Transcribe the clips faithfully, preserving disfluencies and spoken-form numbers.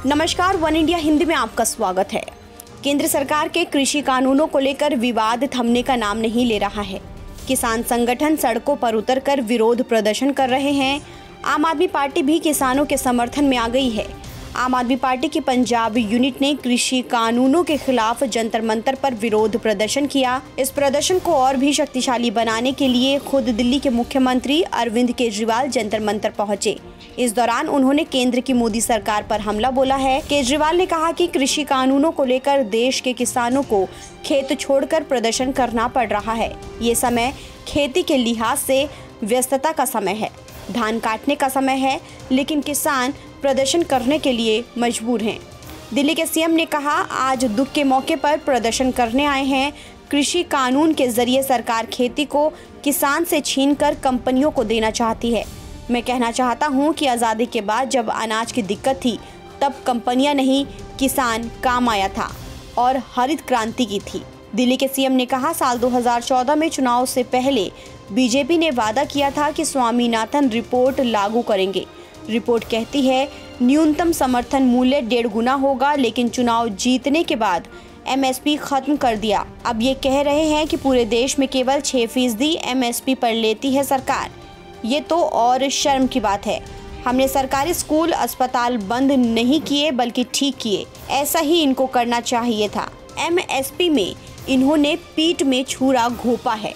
नमस्कार, one India Hindi में आपका स्वागत है। केंद्र सरकार के कृषि कानूनों को लेकर विवाद थमने का नाम नहीं ले रहा है। किसान संगठन सड़कों पर उतरकर विरोध प्रदर्शन कर रहे हैं। आम आदमी पार्टी भी किसानों के समर्थन में आ गई है। आम आदमी पार्टी की पंजाब यूनिट ने कृषि कानूनों के खिलाफ जंतर मंतर पर विरोध प्रदर्शन किया। इस प्रदर्शन को और भी शक्तिशाली बनाने के लिए खुद दिल्ली के मुख्यमंत्री अरविंद केजरीवाल जंतर मंतर पहुंचे। इस दौरान उन्होंने केंद्र की मोदी सरकार पर हमला बोला है। केजरीवाल ने कहा कि कृषि कानूनों को लेकर देश के किसानों को खेत छोड़कर प्रदर्शन करना पड़ रहा है। ये समय खेती के लिहाज से व्यस्तता का समय है, धान काटने का समय है, लेकिन किसान प्रदर्शन करने के लिए मजबूर हैं। दिल्ली के सीएम ने कहा, आज दुख के मौके पर प्रदर्शन करने आए हैं। कृषि कानून के जरिए सरकार खेती को किसान से छीनकर कंपनियों को देना चाहती है। मैं कहना चाहता हूं कि आज़ादी के बाद जब अनाज की दिक्कत थी तब कंपनियां नहीं, किसान काम आया था और हरित क्रांति की थी। दिल्ली के सीएम ने कहा, साल दो हज़ार चौदह में चुनाव से पहले बीजेपी ने वादा किया था कि स्वामीनाथन रिपोर्ट लागू करेंगे। रिपोर्ट कहती है न्यूनतम समर्थन मूल्य डेढ़ गुना होगा, लेकिन चुनाव जीतने के बाद एमएसपी खत्म कर दिया। अब ये कह रहे हैं कि पूरे देश में केवल छह फीसदी एमएसपी पर लेती है सरकार। ये तो और शर्म की बात है। हमने सरकारी स्कूल अस्पताल बंद नहीं किए बल्कि ठीक किए। ऐसा ही इनको करना चाहिए था। एमएसपी में इन्होंने पीठ में छुरा घोंपा है।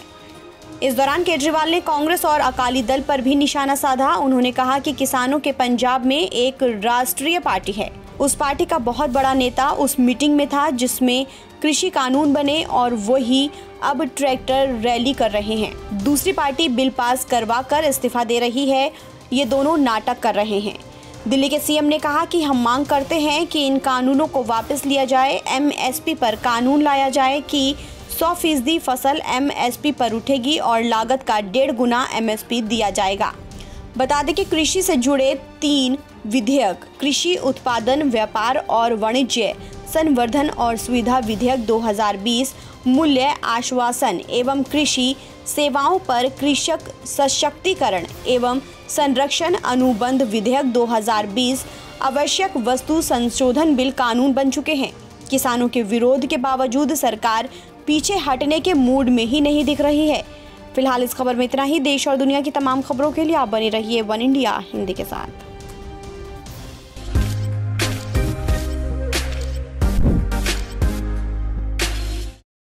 इस दौरान केजरीवाल ने कांग्रेस और अकाली दल पर भी निशाना साधा। उन्होंने कहा कि किसानों के पंजाब में एक राष्ट्रीय पार्टी है। उस पार्टी का बहुत बड़ा नेता उस मीटिंग में था जिसमें कृषि कानून बने और वही अब ट्रैक्टर रैली कर रहे हैं। दूसरी पार्टी बिल पास करवा कर इस्तीफा दे रही है। ये दोनों नाटक कर रहे हैं। दिल्ली के सीएम ने कहा कि हम मांग करते हैं कि इन कानूनों को वापस लिया जाए। एमएसपी पर कानून लाया जाए कि सौ फीसदी फसल एमएसपी पर उठेगी और लागत का डेढ़ गुना एमएसपी दिया जाएगा। बता दें कि कृषि से जुड़े तीन विधेयक, कृषि उत्पादन, व्यापार और वाणिज्य संवर्धन और सुविधा विधेयक दो हज़ार बीस, मूल्य आश्वासन एवं कृषि सेवाओं पर कृषक सशक्तिकरण एवं संरक्षण अनुबंध विधेयक दो हज़ार बीस, आवश्यक वस्तु संशोधन बिल कानून बन चुके हैं। किसानों के विरोध के बावजूद सरकार पीछे हटने के मूड में ही नहीं दिख रही है। फिलहाल इस खबर में इतना ही। देश और दुनिया की तमाम खबरों के लिए आप बने रहिए वन इंडिया हिंदी के साथ।